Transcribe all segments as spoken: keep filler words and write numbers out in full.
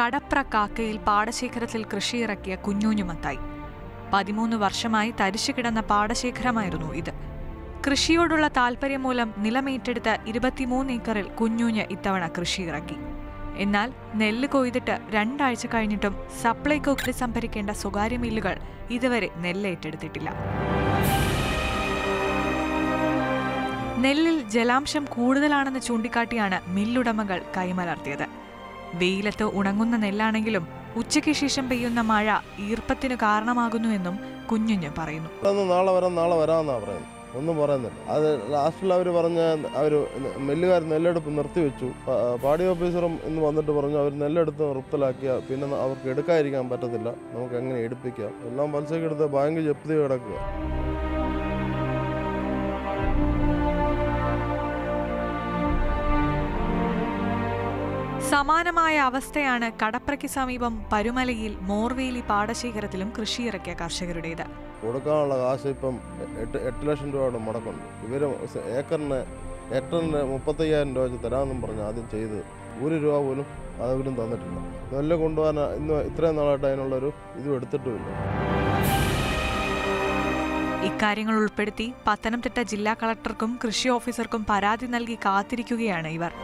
കടപ്ര കാക്കയിൽ പാടശേഖരത്തിൽ കൃഷിയിറക്കിയ കുഞ്ഞൂഞ്ഞുമത്തായി. പതിമൂന്ന് വർഷമായി തരിശു കിടന്ന പാടശേഖരമായിരുന്നു ഇത്. കൃഷിയോടുള്ള താൽപര്യം മൂലം നിലമേറ്റെടുത്ത ഇരുപത്തിമൂന്ന് ഏക്കറിൽ കുഞ്ഞൂഞ്ഞ് ഇത്തവണ കൃഷിയിറക്കി. എന്നാൽ നെല്ല് കൊയ്തിട്ട് രണ്ടാഴ്ച കഴിഞ്ഞിട്ടും സപ്ലൈകോക്ക് സംഭരിക്കേണ്ട സ്വകാര്യ മില്ലുകൾ ഇതുവരെ നെല്ല് ഏറ്റെടുത്തിട്ടില്ല. നെല്ലിൽ ജലാംശം കൂടുതലാണെന്ന് ചൂണ്ടിക്കാട്ടിയാണ് മില്ലുടമകൾ കൈമലർത്തിയത്. വെയിലത്ത് ഉണങ്ങുന്ന നെല്ലാണെങ്കിലും ഉച്ചയ്ക്ക് ശേഷം പെയ്യുന്ന മഴ ഈർപ്പത്തിന് കാരണമാകുന്നുവെന്നും കുഞ്ഞുഞ്ഞ് പറയുന്നു. നാളെ വരാം നാളെ വരാമെന്നാ പറയുന്നത്, ഒന്നും പറയുന്നില്ല. അത് ലാസ്റ്റിൽ അവർ പറഞ്ഞ അവർ നെല്ലുകാർ നെല്ലെടുപ്പ് നിർത്തിവെച്ചു. പാടി ഓഫീസറും ഇന്ന് വന്നിട്ട് പറഞ്ഞു അവർ നെല്ലെടുത്ത് നിർത്തലാക്കിയ പിന്നെ അവർക്ക് എടുക്കാതിരിക്കാൻ പറ്റത്തില്ല, നമുക്ക് എങ്ങനെ എടുപ്പിക്കാം, എല്ലാം പലിശയ്ക്ക് എടുത്ത് ബാങ്ക് ജപ്തി കിടക്കുക. സമാനമായ അവസ്ഥയാണ് കടപ്രയ്ക്ക് സമീപം പരുമലയിൽ മോർവേലി പാടശേഖരത്തിലും കൃഷിയിറക്കിയ കർഷകരുടേത്. കൊടുക്കാനുള്ള കാശ് ഇപ്പം എട്ട് എട്ട് ലക്ഷം രൂപയുടെ മുടക്കുണ്ട്. ഇവർ ഏക്കറിന് ഏക്കറിന് മുപ്പത്തയ്യായിരം രൂപ വെച്ച് തരാമെന്നും പറഞ്ഞ് ആദ്യം ചെയ്ത് ഒരു രൂപ പോലും അതവരും തന്നിട്ടില്ല. നെല്ല് കൊണ്ടുപോകാൻ ഇന്ന് ഇത്രയും നാളായിട്ട് അതിനുള്ളൊരു ഇതും എടുത്തിട്ടുമില്ല. ഇക്കാര്യങ്ങൾ ഉൾപ്പെടുത്തി പത്തനംതിട്ട ജില്ലാ കളക്ടർക്കും കൃഷി ഓഫീസർക്കും പരാതി നൽകി കാത്തിരിക്കുകയാണ് ഇവർ.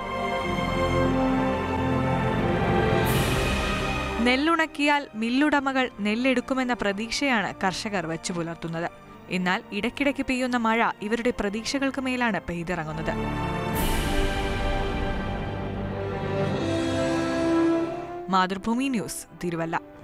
നെല്ലുണക്കിയാൽ മില്ലുടമകൾ നെല്ലെടുക്കുമെന്ന പ്രതീക്ഷയാണ് കർഷകർ വെച്ചു പുലർത്തുന്നത്. എന്നാൽ ഇടയ്ക്കിടയ്ക്ക് പെയ്യുന്ന മഴ ഇവരുടെ പ്രതീക്ഷകൾക്ക് മേലാണ് പെയ്തിറങ്ങുന്നത്. മാതൃഭൂമി ന്യൂസ്, തിരുവല്ല.